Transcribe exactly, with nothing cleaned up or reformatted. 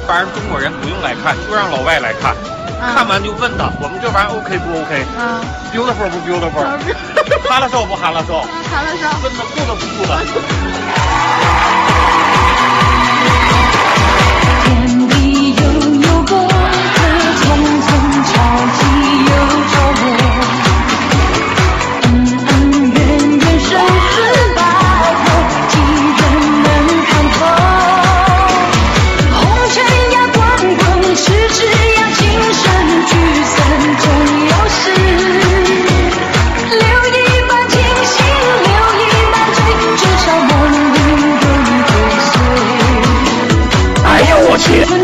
玩意儿中国人不用来看，就让老外来看。啊、看完就问他，我们这玩意儿 OK 不 OK？ 啊 ，beautiful 不 beautiful？ 哈拉少不哈拉少？ 哈拉少。 问他酷的不酷的？ 天地悠悠，过客匆匆，潮起又潮落。恩恩怨怨，生死白头，几人能看透？红尘呀，滚滚，痴痴呀，情深聚散终有时。留一半清醒，留一半醉，至少梦里有你追随。哎呦我去！